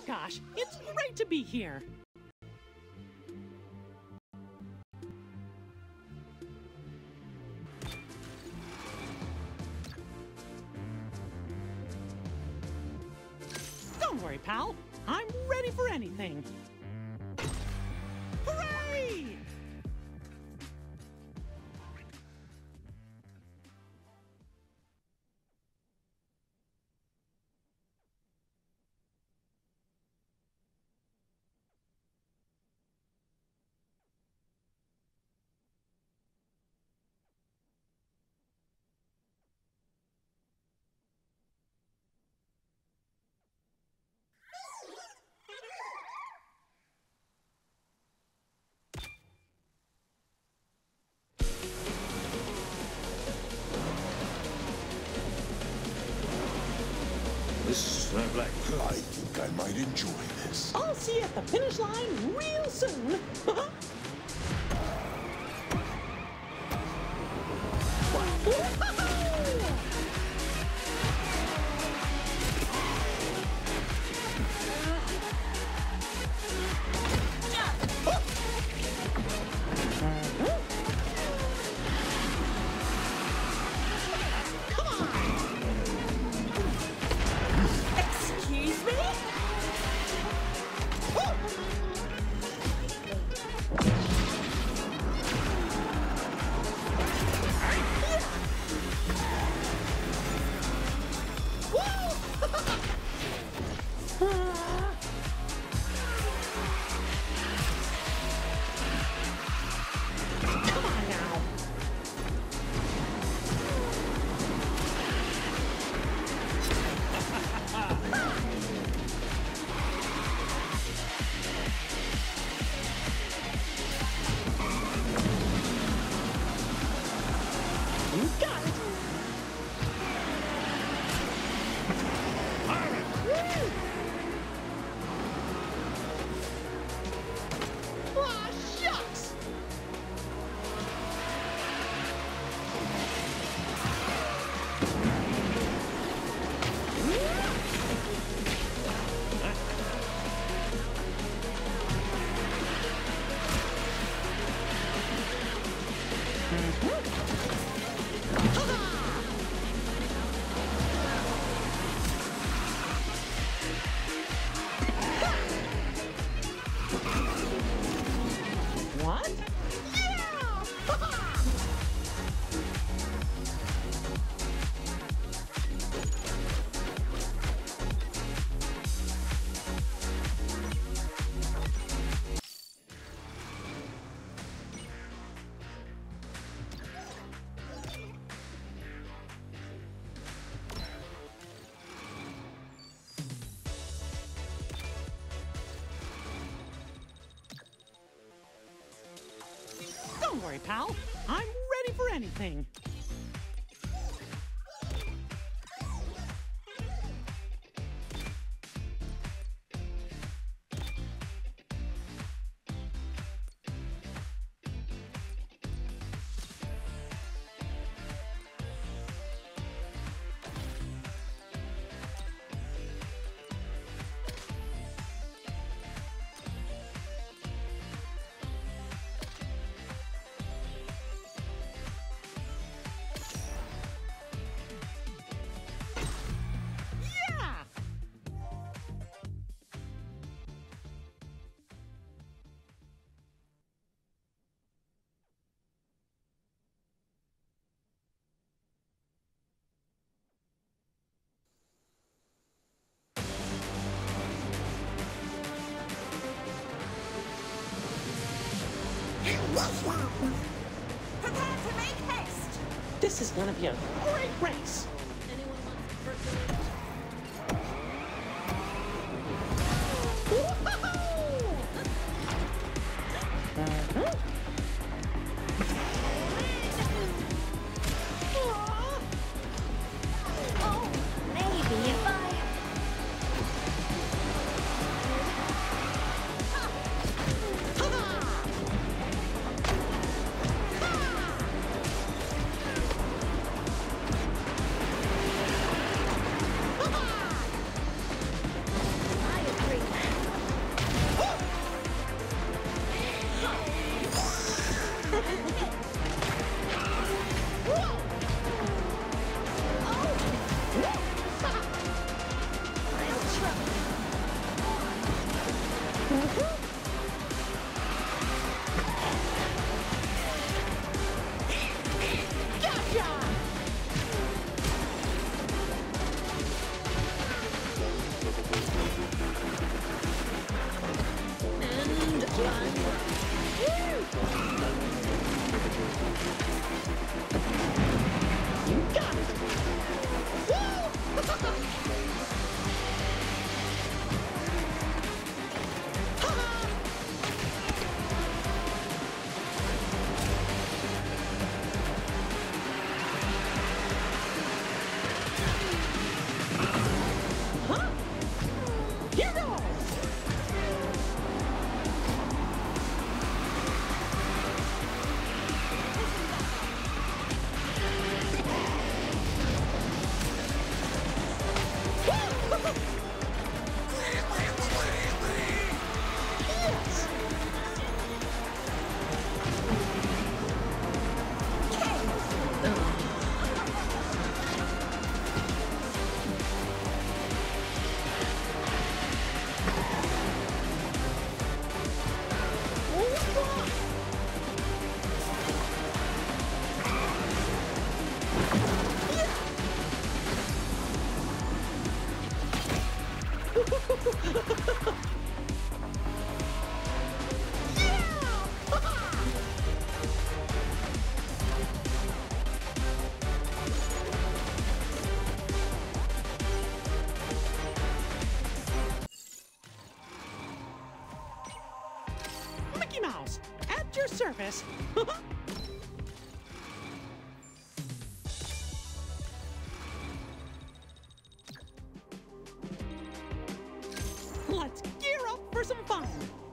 Gosh, it's great to be here. Don't worry, pal. I'm ready for anything. Hooray! This is Snowflake. I think I might enjoy this. I'll see you at the finish line real soon. Excuse me? Come on now. You got it. Aw, shucks. What? Yeah! Don't worry, pal. I'm ready for anything. Yeah! Prepare to make haste! This is gonna be a great race. Anyone wants to percolate? Oh, maybe if I... Here goes! Mickey Mouse, at your service. Let's gear up for some fun.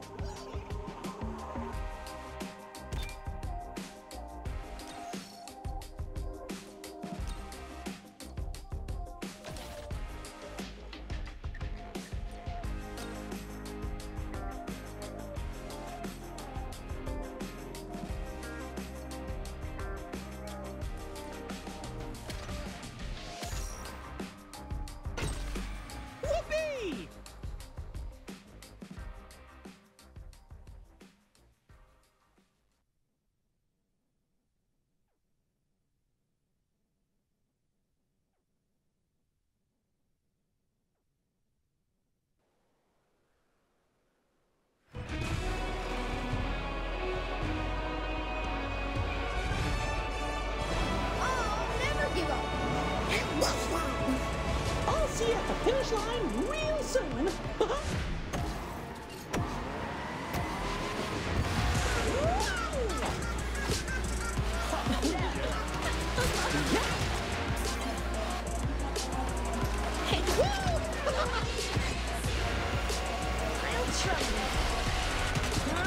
Whoopee! I'll never give up. I'll see you at the finish line real soon. I'll try.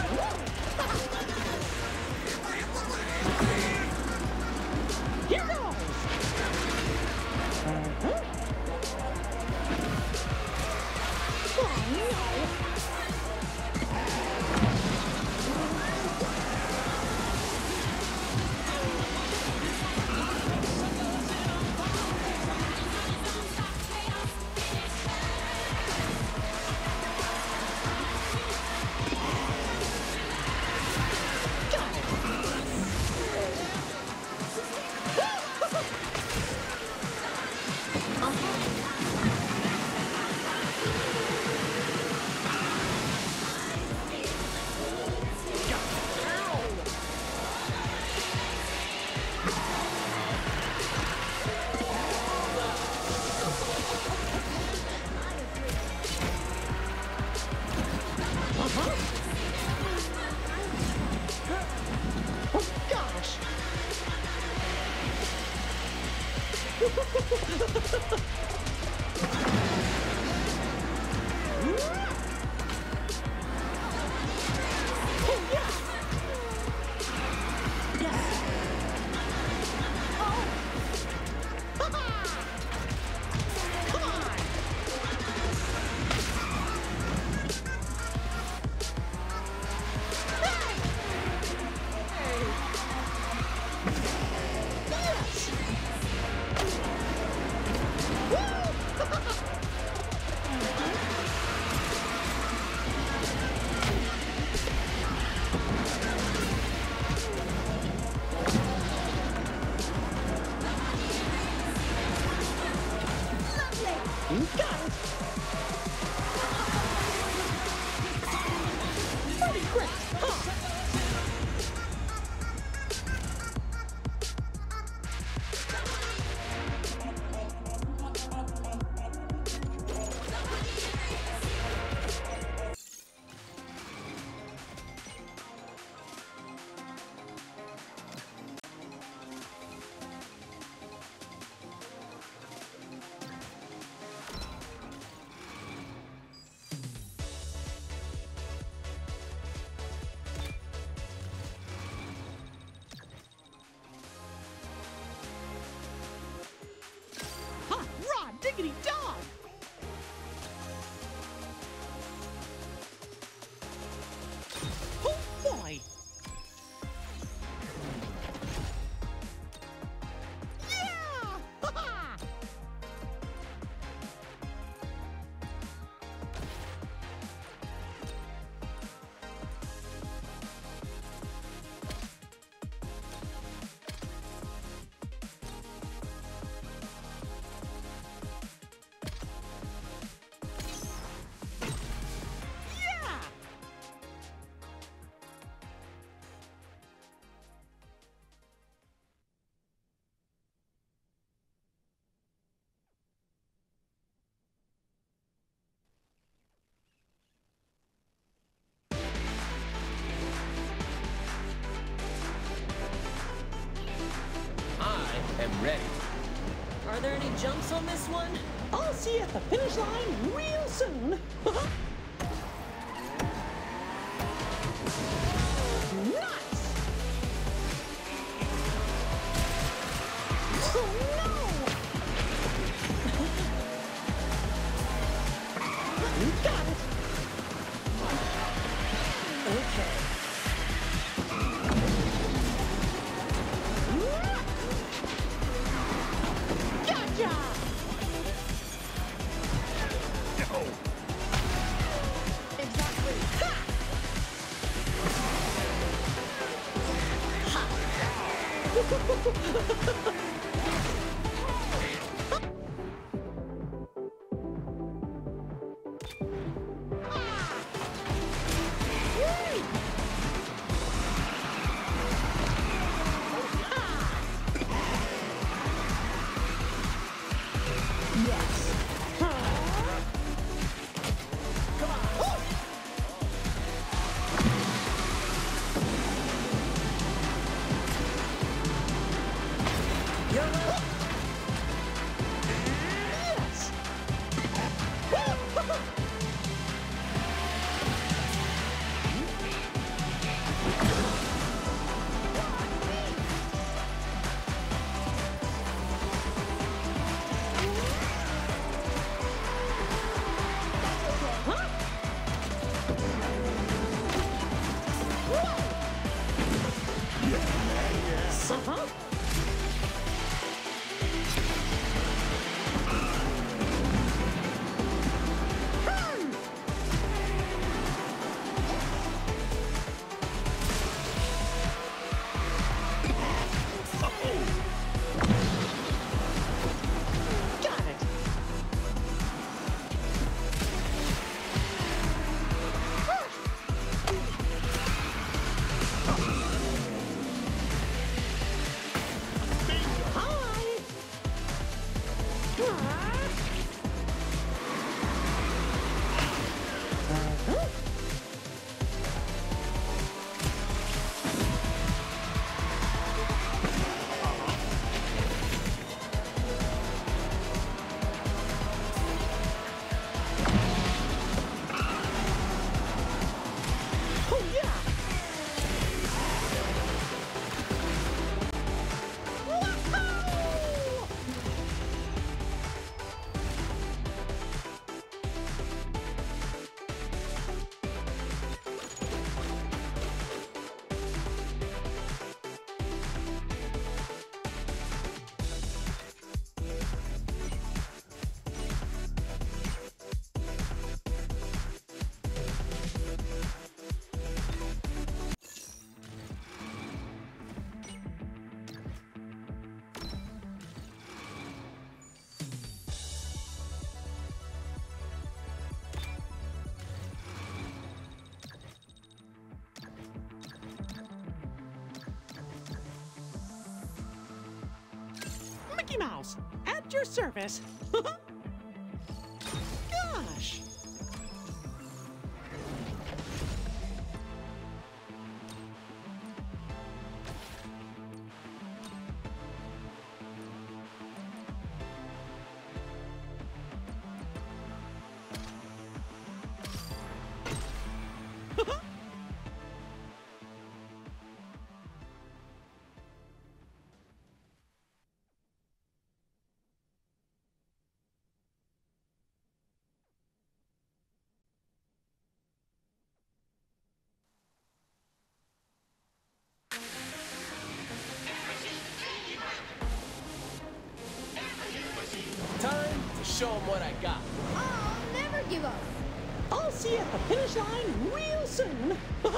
Here goes! Oh, no. diggity dog! Oh boy! Yeah! Ha-ha! Yeah! I am ready. Are there any jumps on this one? I'll see you at the finish line real soon! Nice! Oh no! Got it! Okay. Gotcha! Exactly. Yes! Huh? Uh-huh. Got it. Hi. Uh-huh. Oh yeah! Wahoo! Mickey Mouse, at your service. Gosh! show them what I got. I'll never give up. I'll see you at the finish line real soon.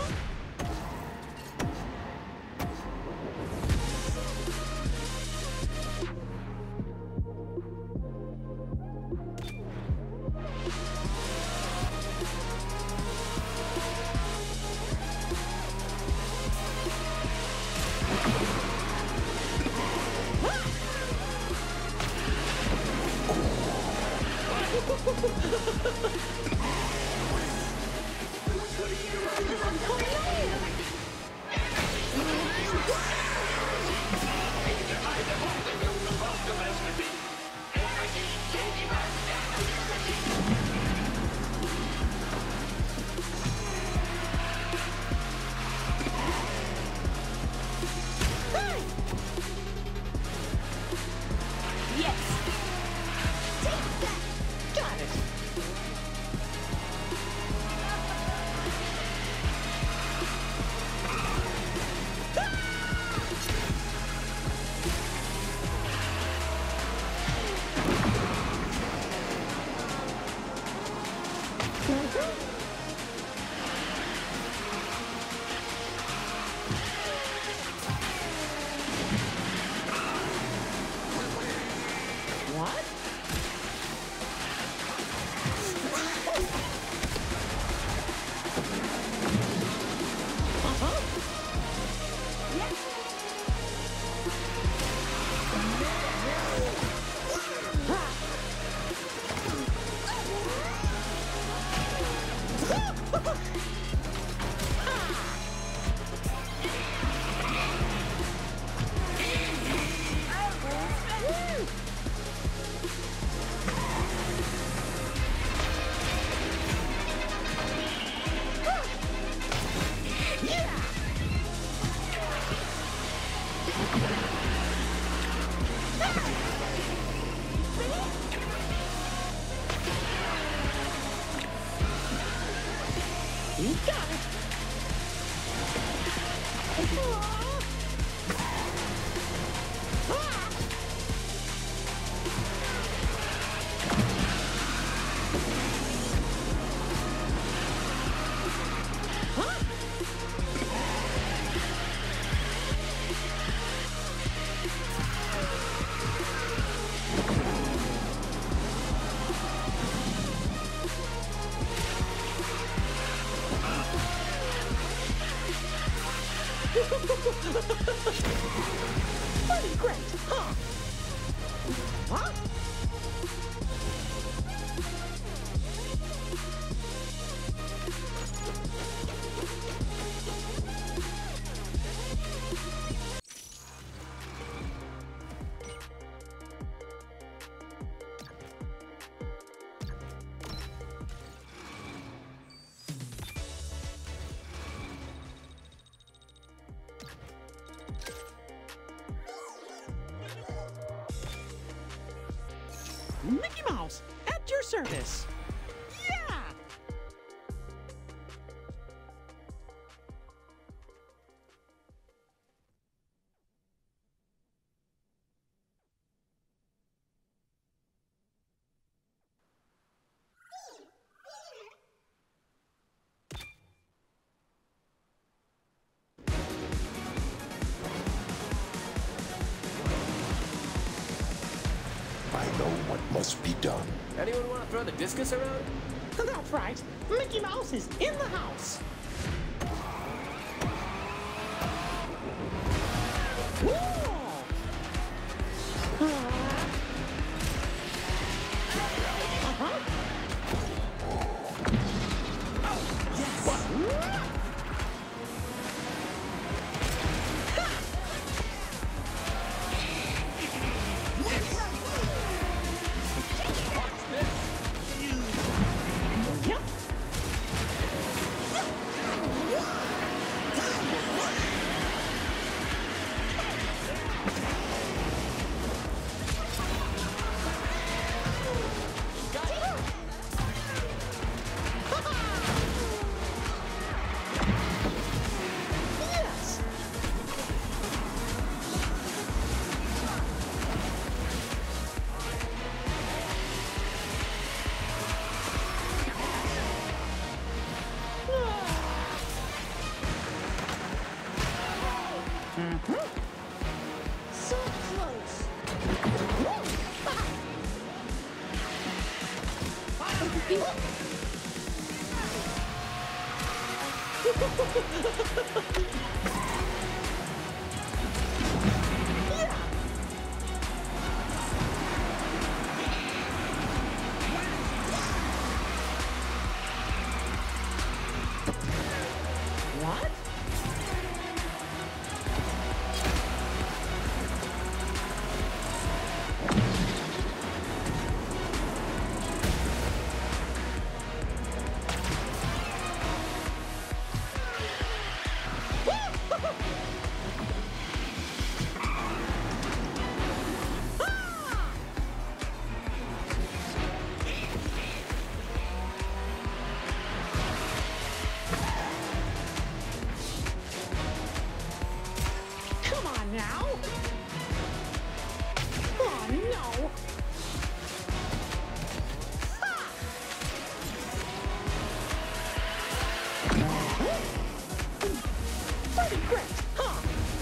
Got it. What? You got it. Pretty great, huh? Huh? Mickey Mouse, at your service. Yeah! I know what must be done. Anyone want to throw the discus around? That's right. Mickey Mouse is in the house. Yep. So close. What? Come on now! Oh no! Ha! Pretty great, huh?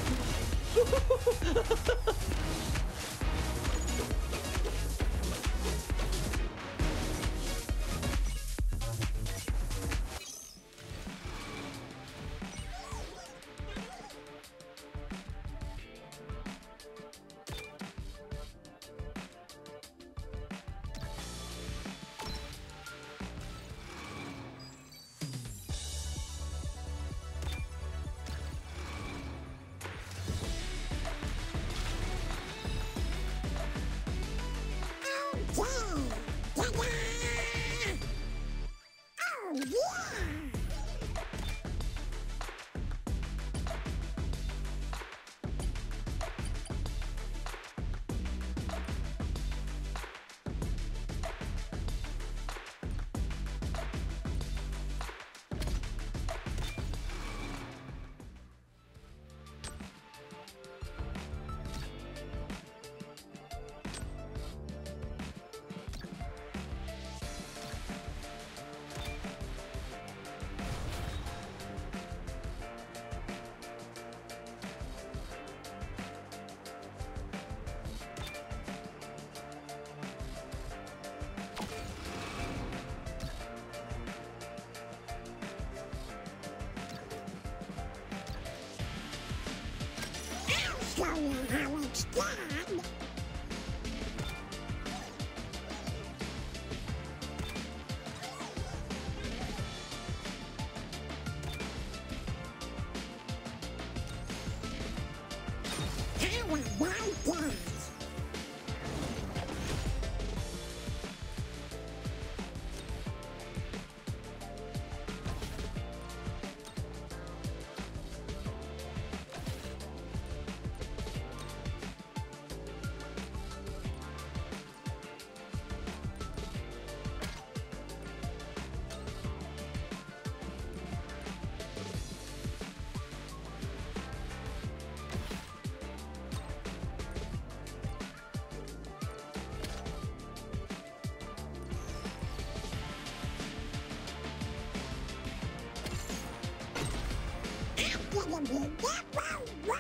Show you how it's done. How about that? I'm gonna be number one.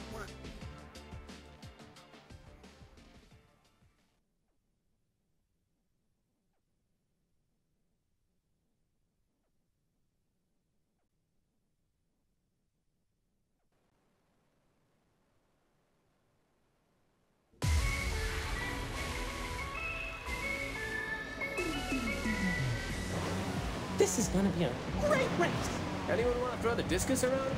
This is gonna be a great race! Anyone want to throw the discus around?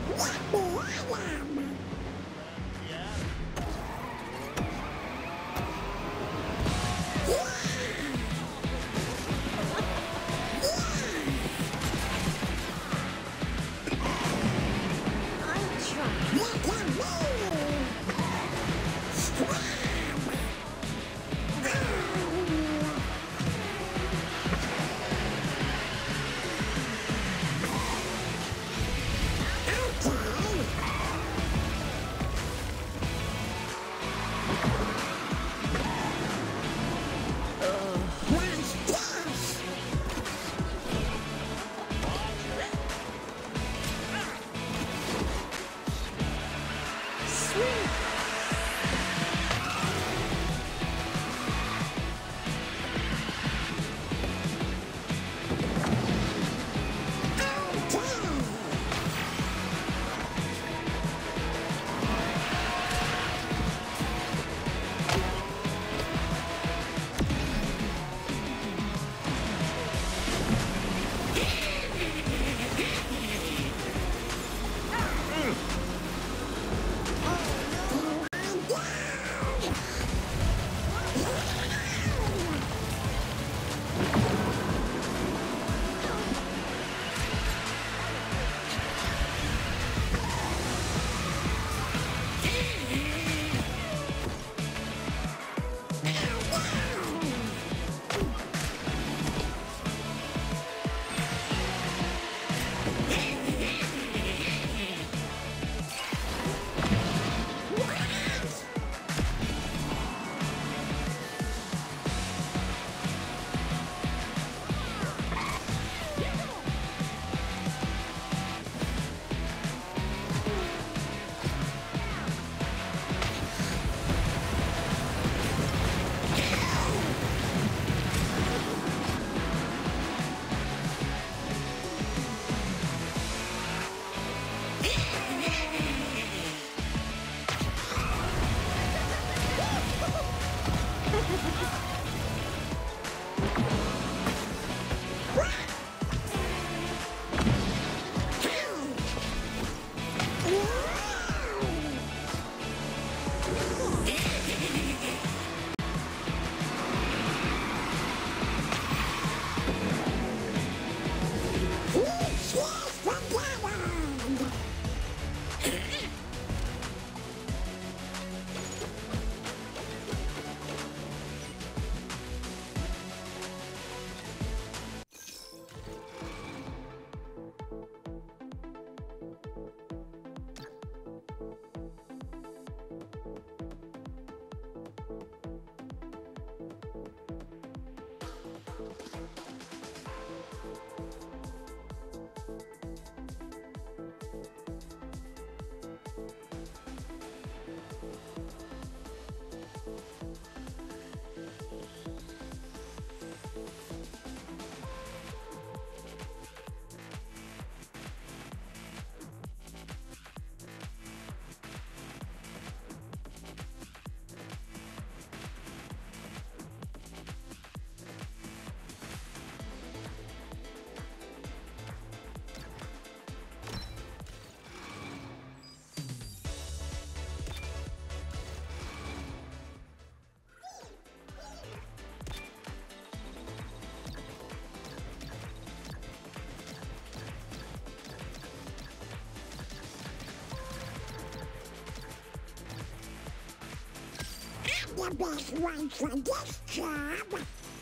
The best one for this job.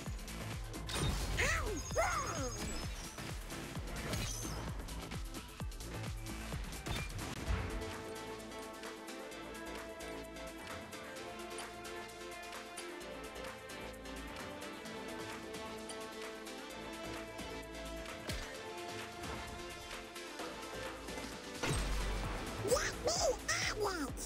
Oh, boy. Let me have it.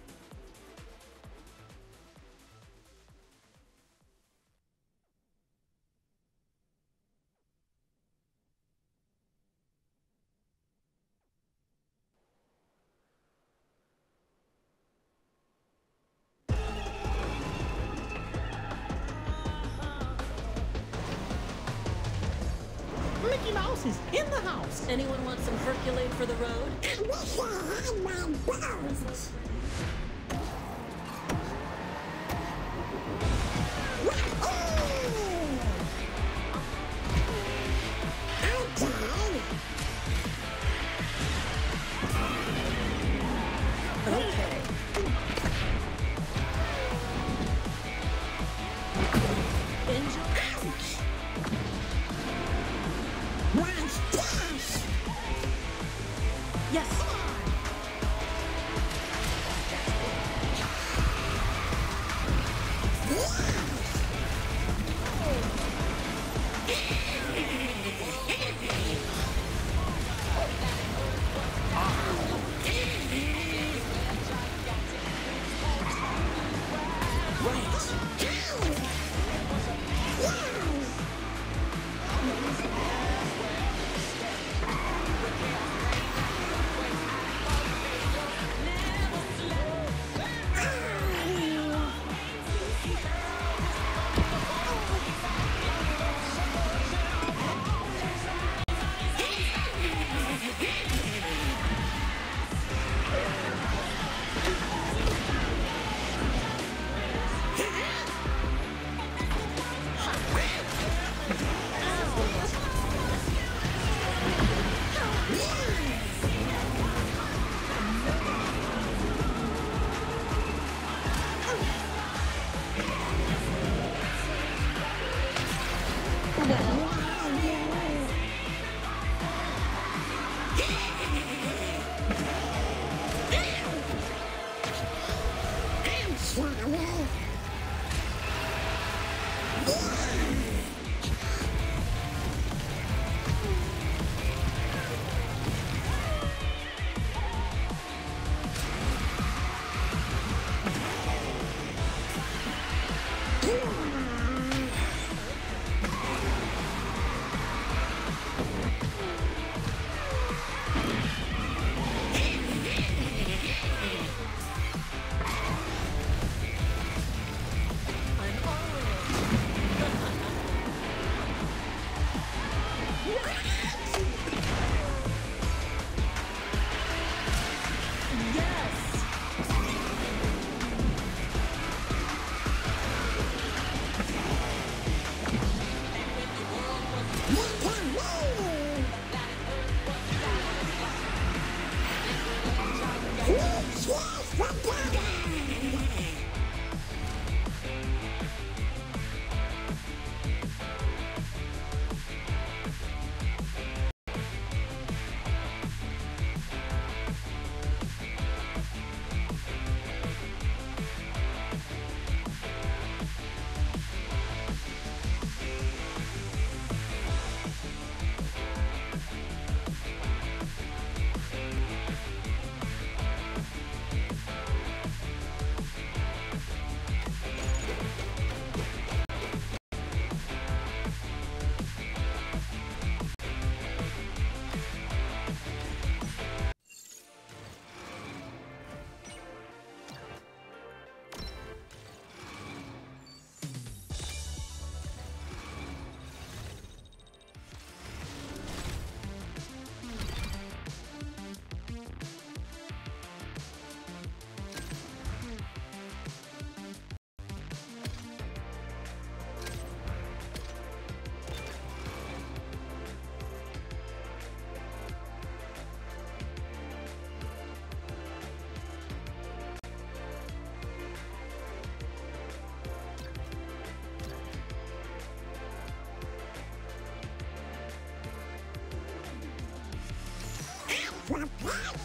Mickey Mouse is in the house. Anyone want some Herculate for the road? I wish I had my bones. Okay. Enjoy. What's this? Yes.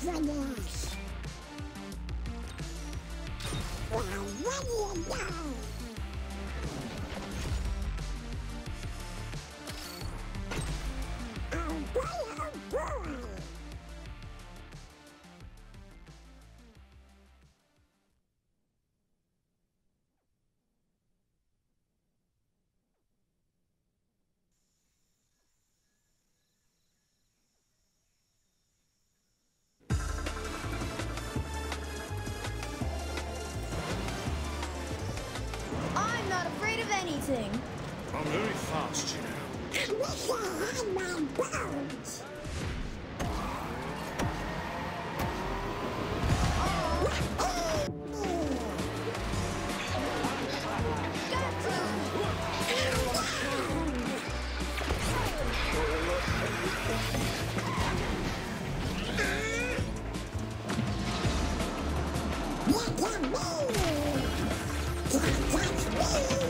for this. Well, what do you know? Oh boy, oh boy. I'm not afraid of anything. I'm very fast, you know. I wish I had my bones. Look at me! Can't touch me!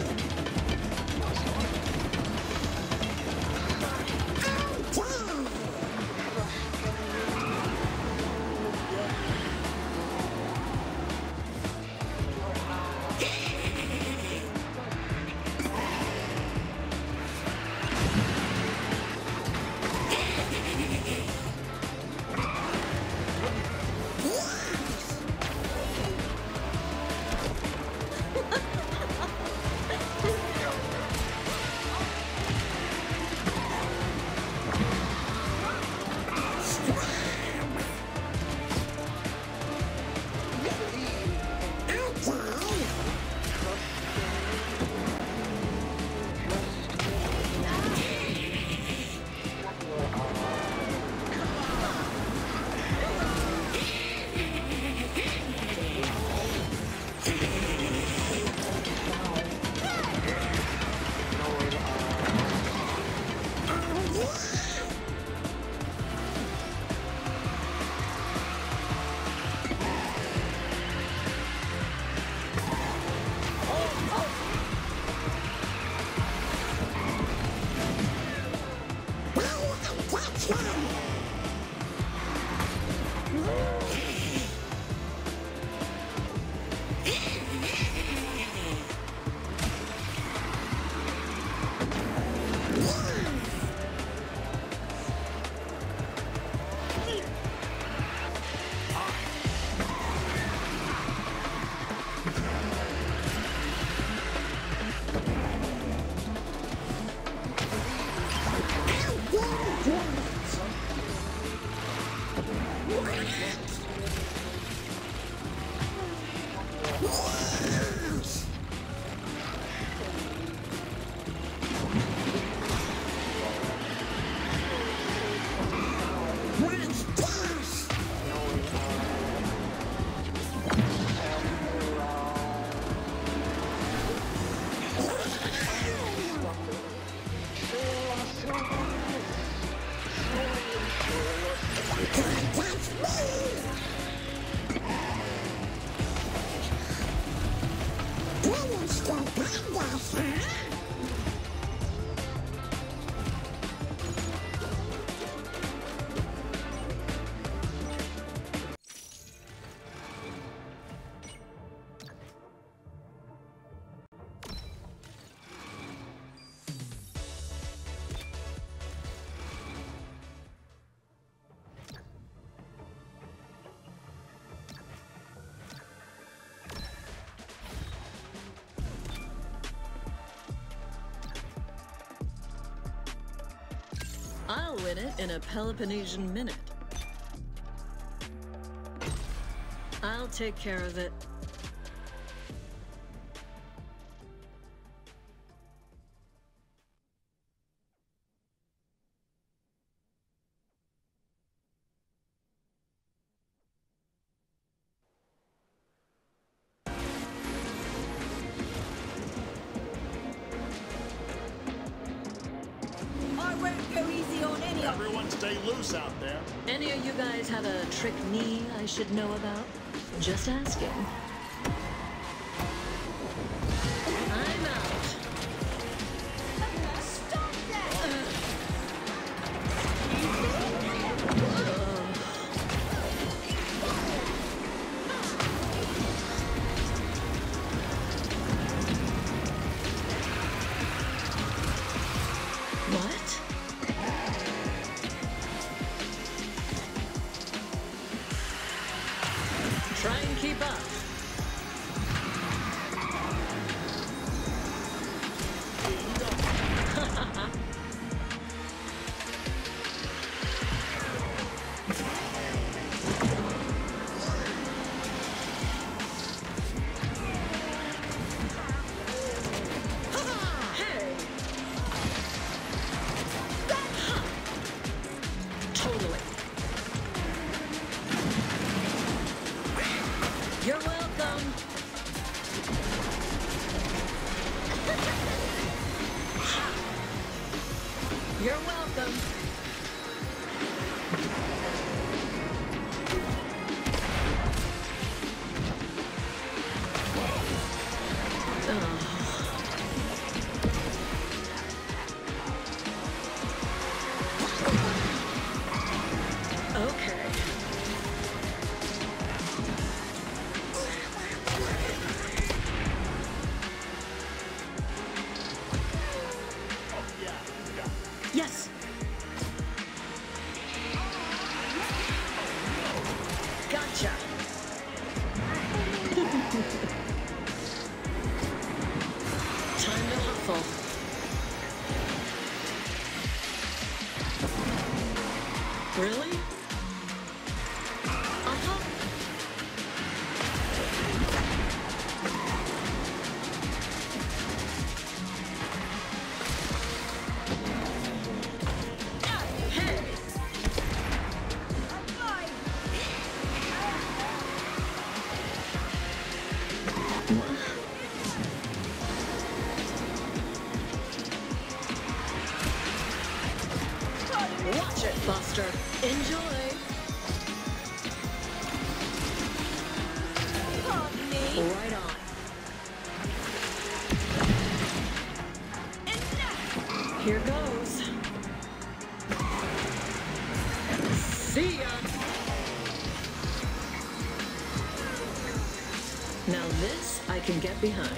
I'll win it in a Peloponnesian minute. I'll take care of it. I won't go easy on any of Everyone stay loose out there. Any of you guys have a trick knee I should know about? Just asking. I'm out. Stop that! Try and keep up. Hey! Totally. You're welcome. You're welcome. Okay. Yes. Gotcha. Time to hustle. Really? Uh-huh. Hey! Watch it, Buster. Enjoy. Pardon me. Right on. Here goes. See ya. Now this I can get behind.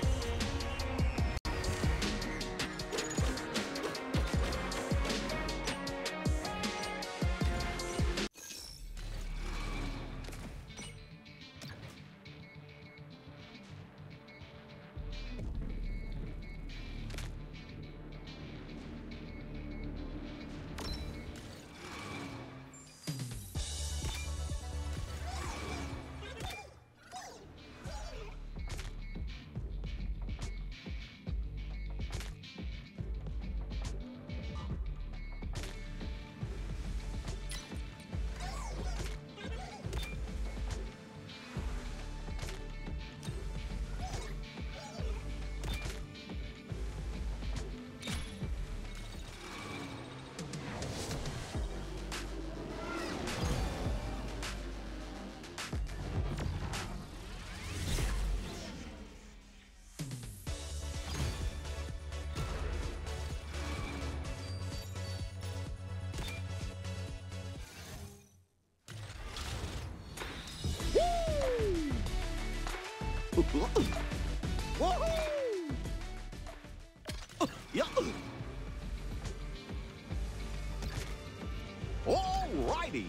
All righty.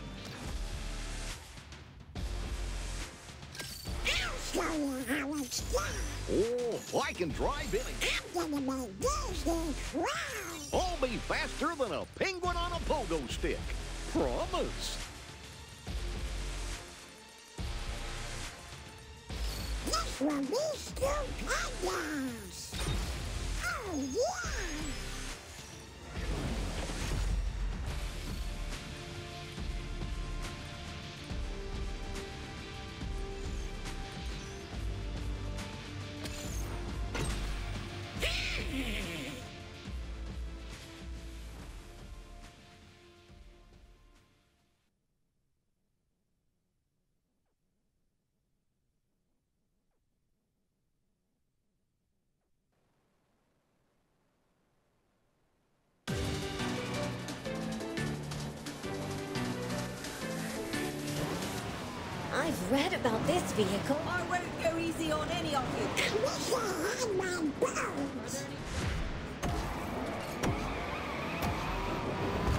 I'll show you how it's done. Oh, I can drive in it. I'm gonna make this thing cry. I'll be faster than a penguin on a pogo stick. Promise. This will be stupendous. Oh, yeah. I've read about this vehicle. I won't go easy on any of you. I wish I had my bones.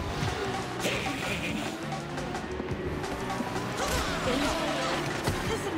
This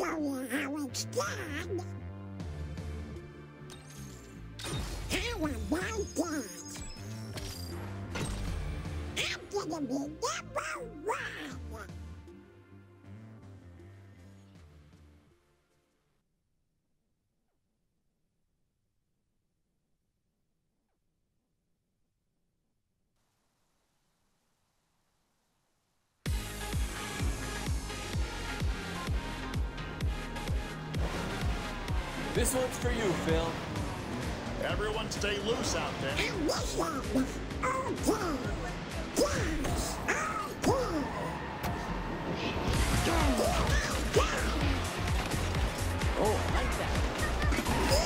show you how it's done. How about that? I'm gonna be number one. This one's for you, Phil. Everyone stay loose out there. And this one, okay. Yes, okay. Oh, I like that.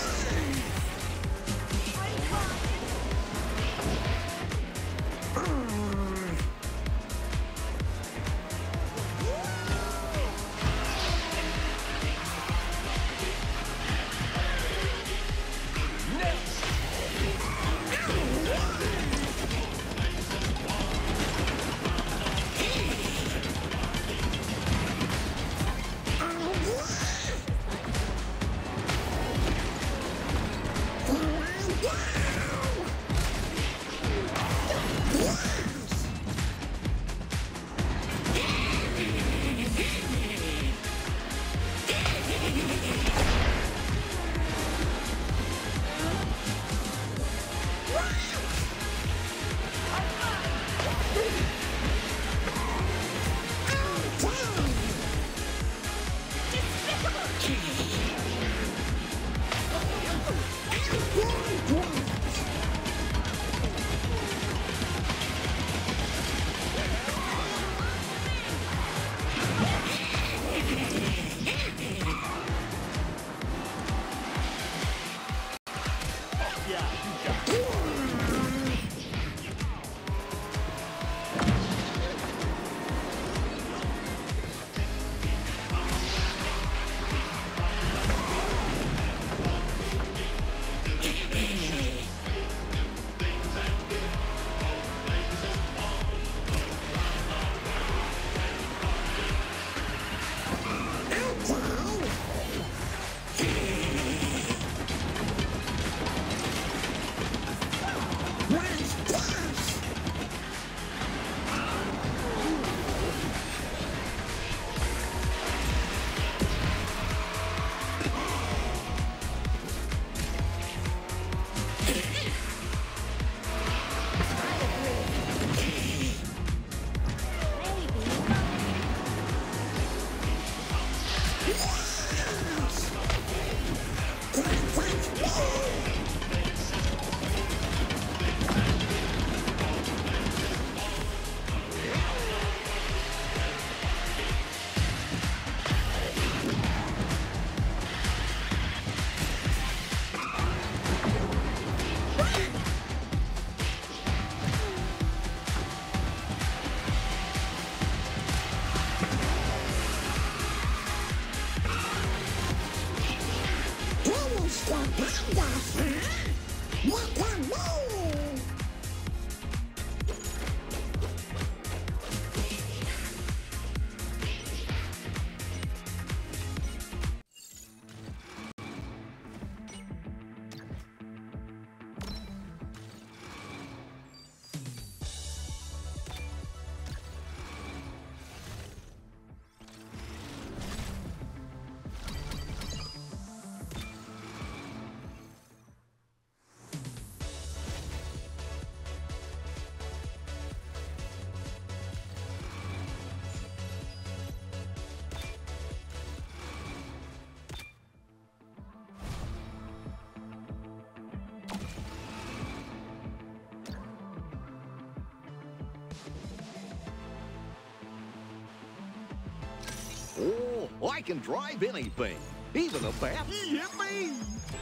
Oh, I can drive anything, even a bat. Yippee!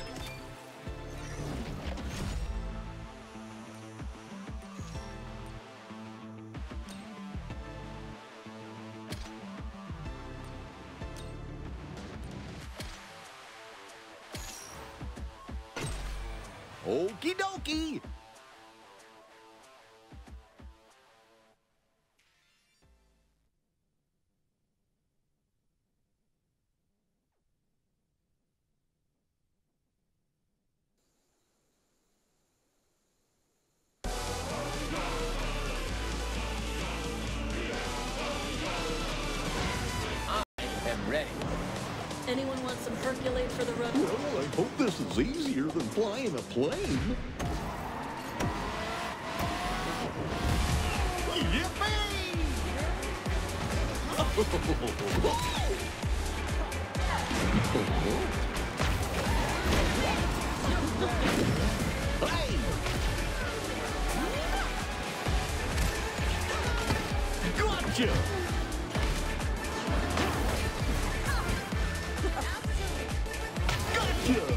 Okie dokie. ready. Anyone want some Herculate for the road? Well, I hope this is easier than flying a plane. Hey! Gotcha! Gotcha!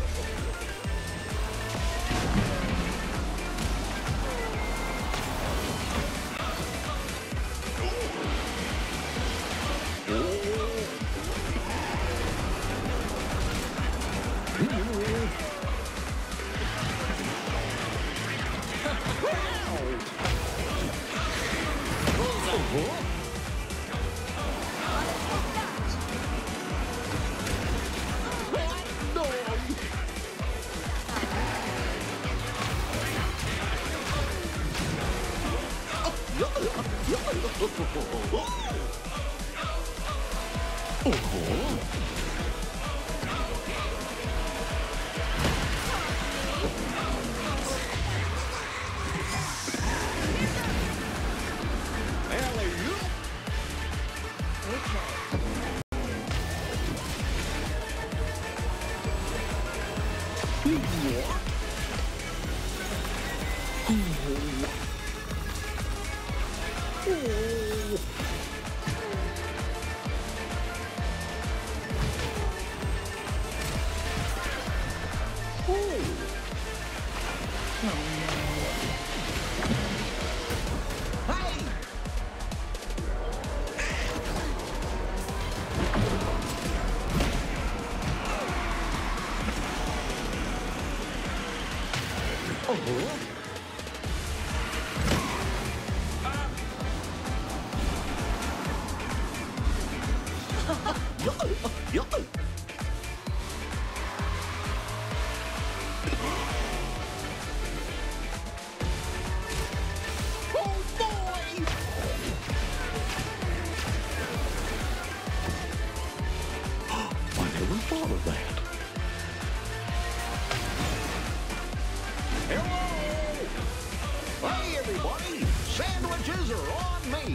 Hey, everybody! Sandwiches are on me!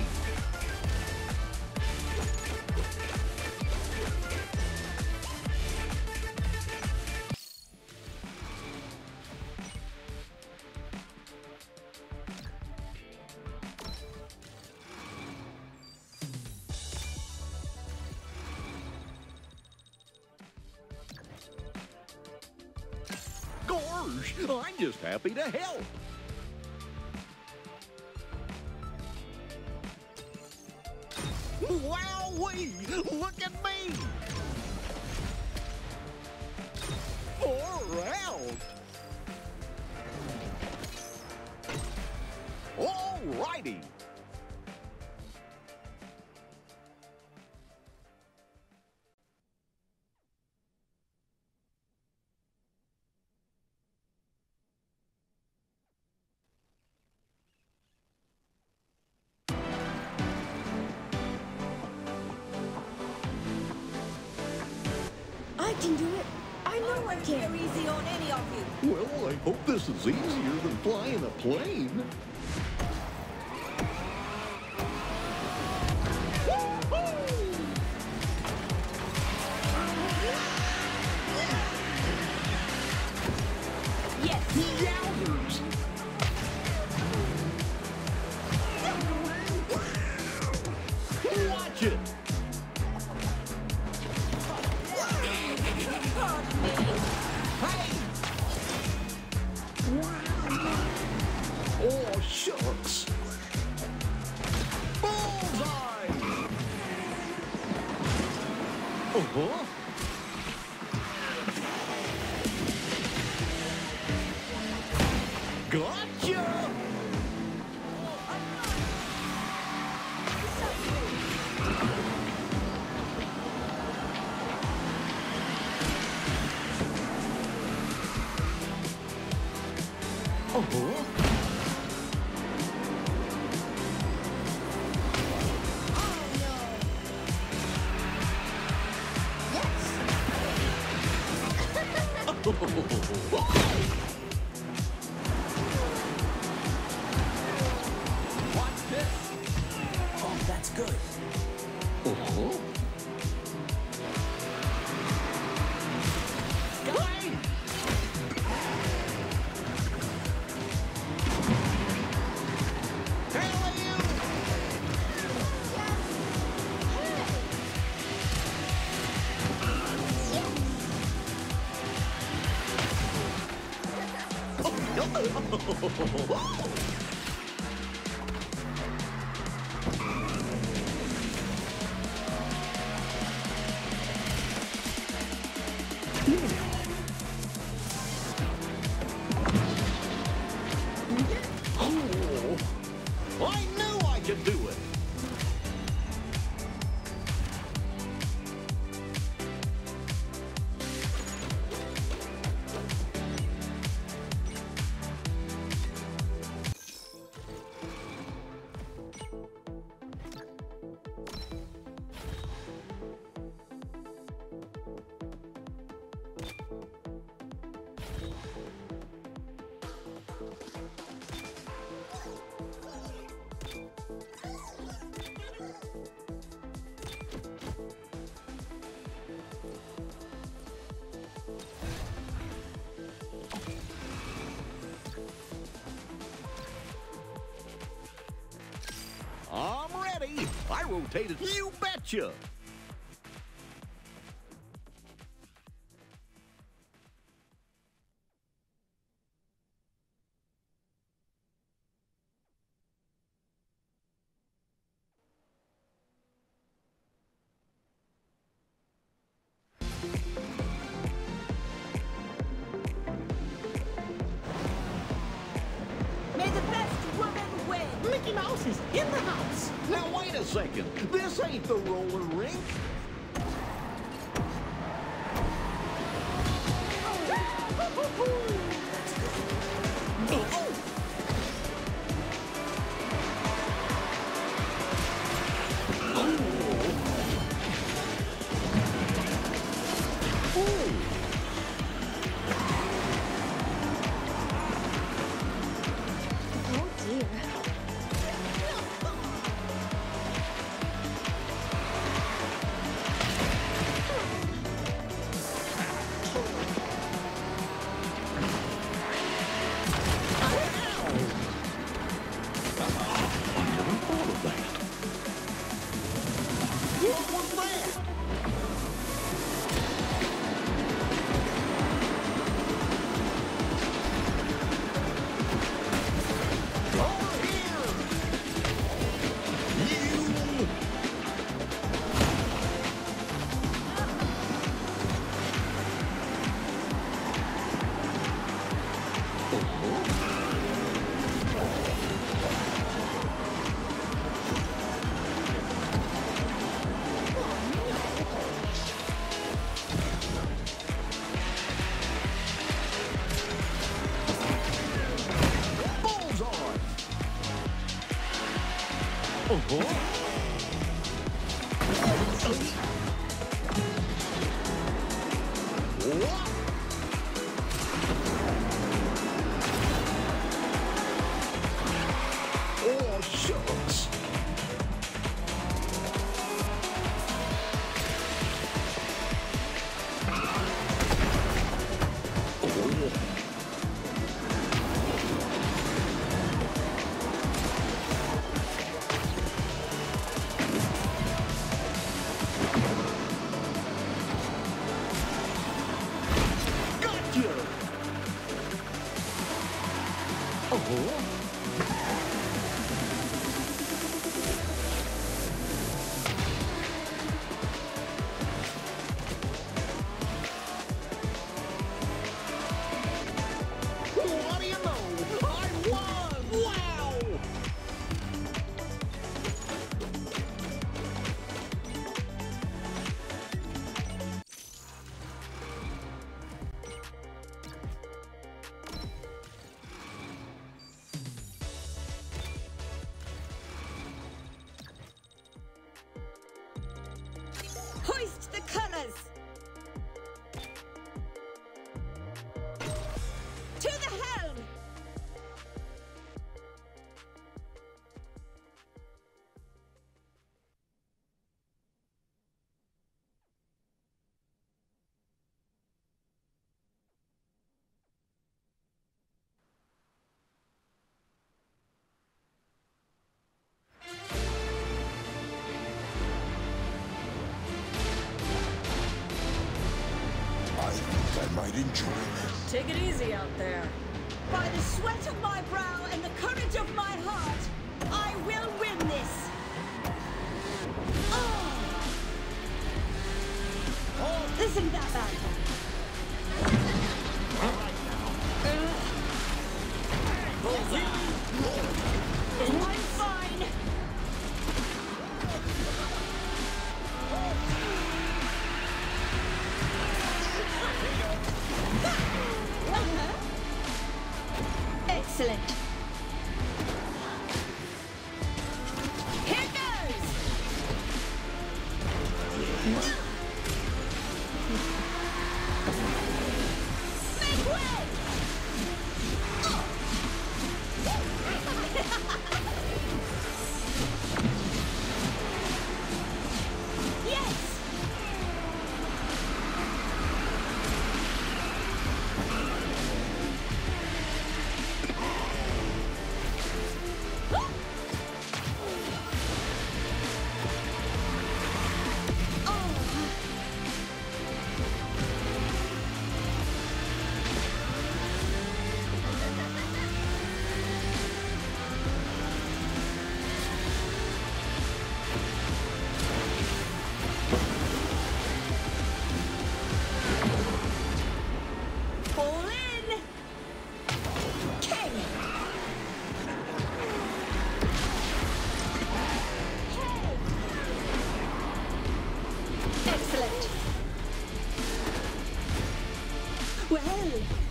Gosh, I'm just happy to help. Wowee! Look at me! 4 out! All righty! I can do it. I know I Go can. easy on any of you. Well, I hope this is easier than flying a plane. Yes. Yowzers! Watch it! Hey! Oh, shucks! Bullseye! Uh-huh. Gotcha! Uh-huh. Watch this. Oh, that's good. I knew I could do it. I'm ready. I rotated. You betcha. May the best woman win. Mickey Mouse is in the house. Now, wait a second. This ain't the roller rink. Oh dear. What was that? Over here! You! Bullseye! What? Oh, shucks! enjoyment. Take it easy out there. By the sweat of my brow and the courage of my heart, I will win this. Oh, isn't that bad? I'm fine. Excellent. Here goes. Make way. Yes. Fall in. King. Excellent. Well.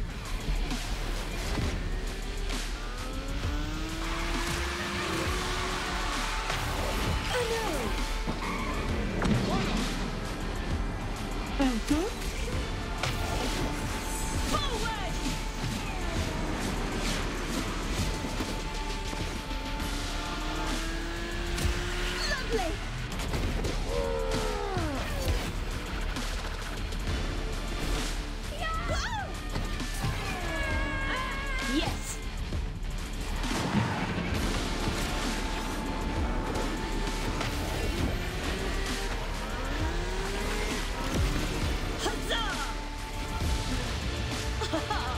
Oh no. Forward. Lovely. Whoa. Yes. Huzzah!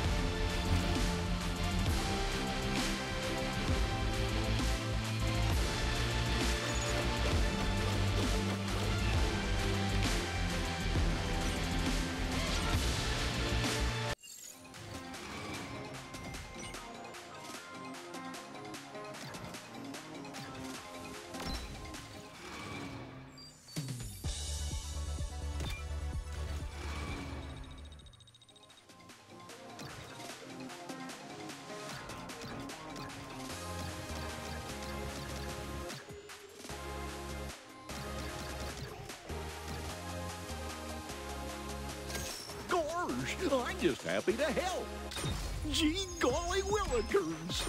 Gosh, I'm just happy to help. Gee golly willikers.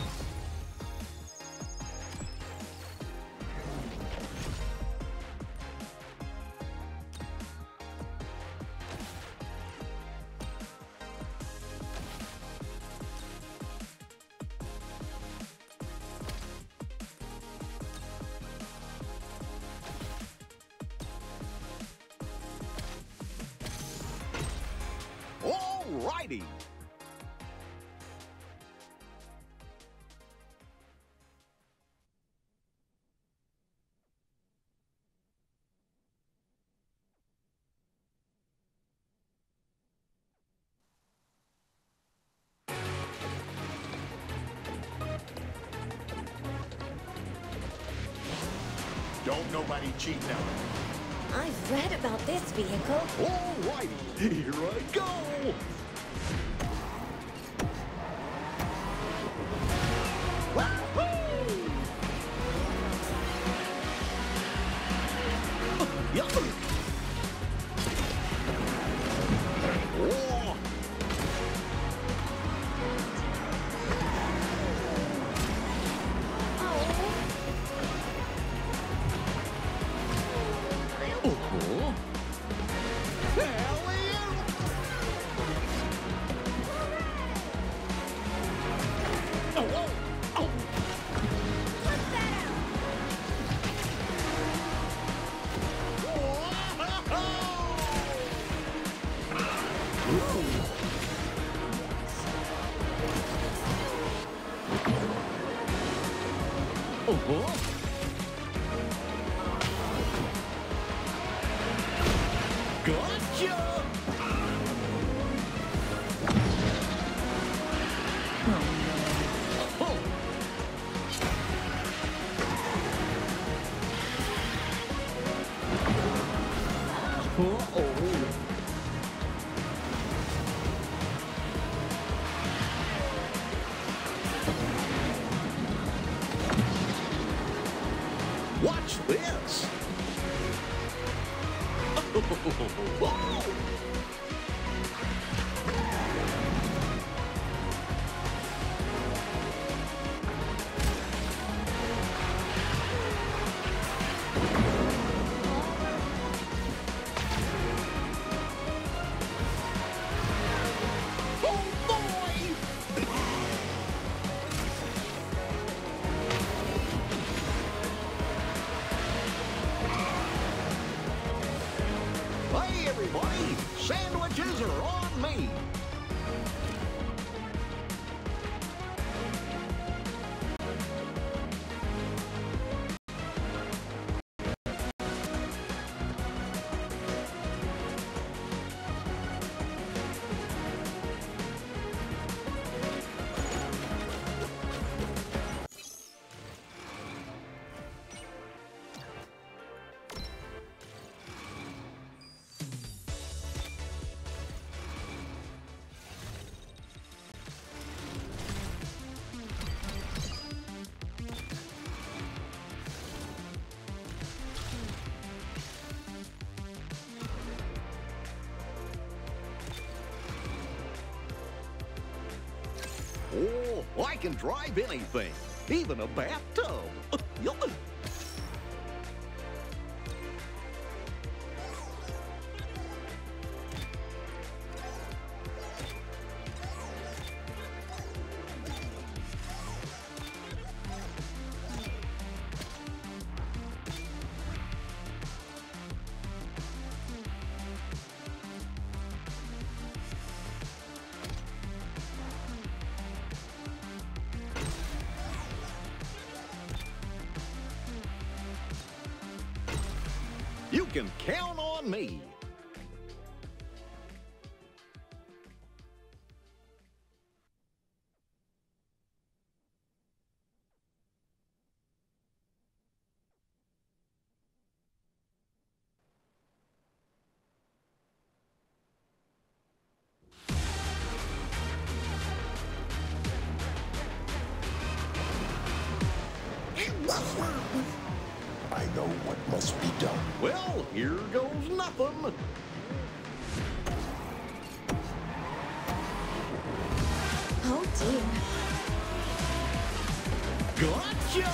All righty. Don't nobody cheat now. I've read about this vehicle. All righty. Here I go. Wahoo! Yup. Oh. Uh-huh. Hell yeah. Uh-huh. Gotcha! Watch this! Hey, everybody! Sandwiches are on me! Oh, I can drive anything, even a bathtub. Yup. You can count on me. I know what must be done. Well, here goes nothing. Oh dear. Gotcha!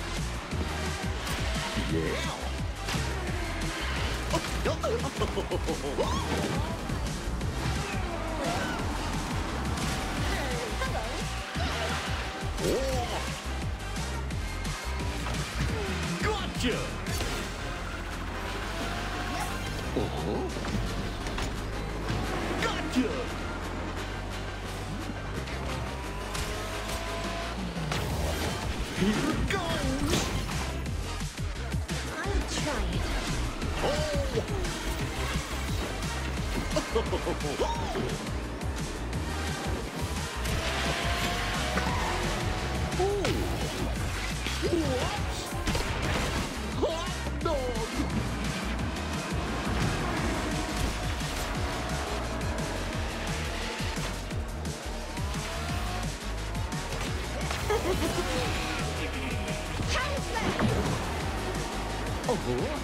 Yeah! Oh. Gotcha! Uh-huh. Gotcha! Here it goes! I'll try it. Oh! Hot dog! How's that? Uh-huh.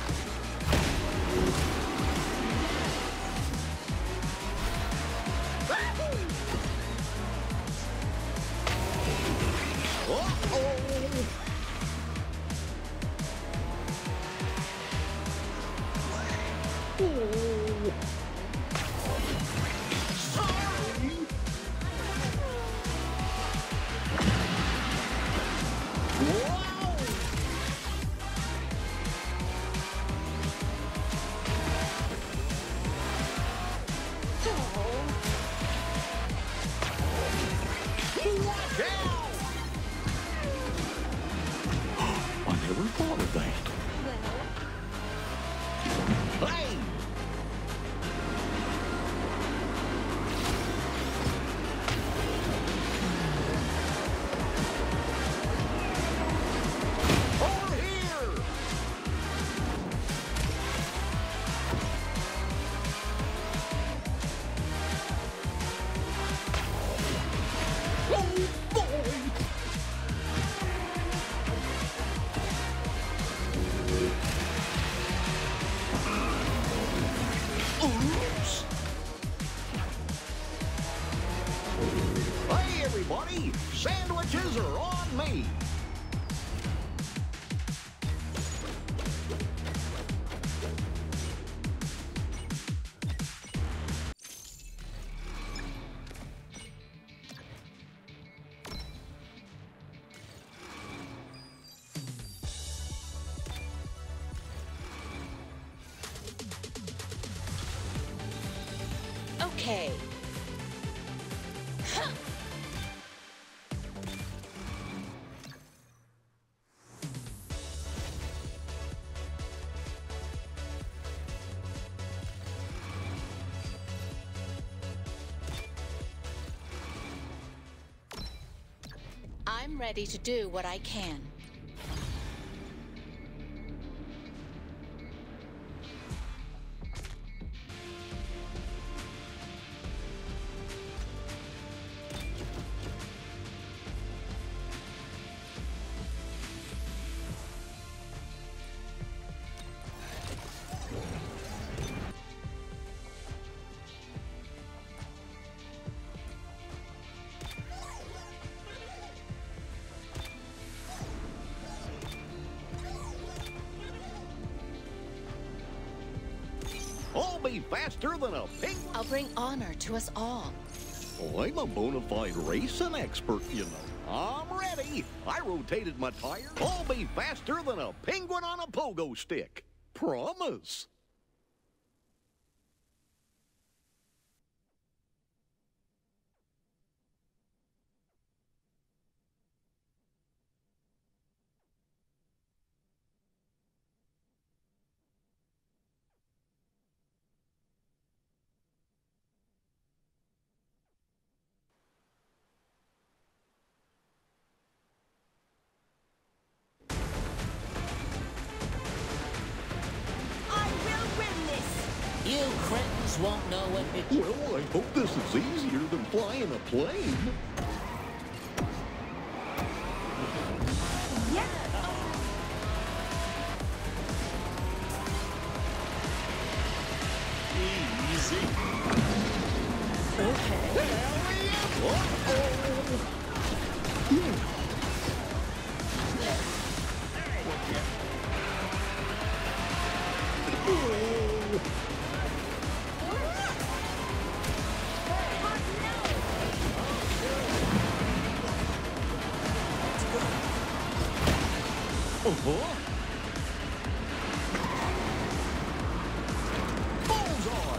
never thought of that. Hey! Over here! Oh boy! Oops! Hey, everybody! Sandwiches are on me! Okay. I'm ready to do what I can. I'll be faster than a penguin. I'll bring honor to us all. Oh, I'm a bona fide racing expert, you know. I'm ready. I rotated my tire. I'll be faster than a penguin on a pogo stick. Promise. I will win this! You cretins won't know what it... Well, I hope this is easier than flying a plane. Easy. Bullseye!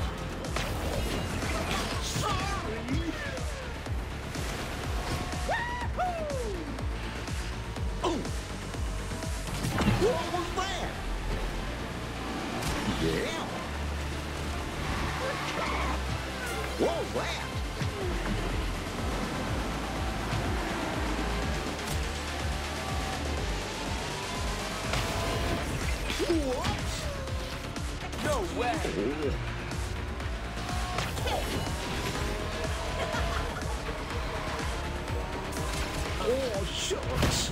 Sorry! Oh! What was that? Yeah! What was that? What? No way. Oh, shucks.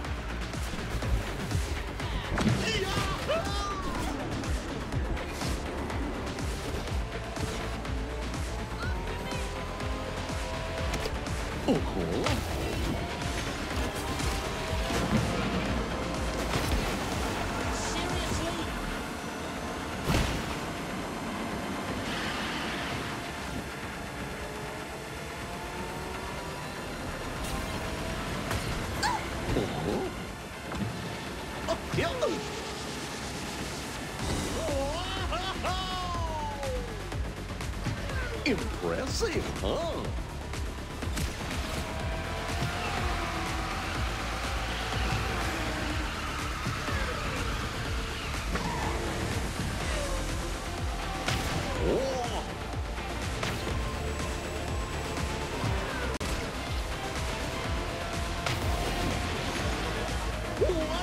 Impressive, huh?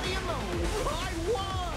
do you know? I won!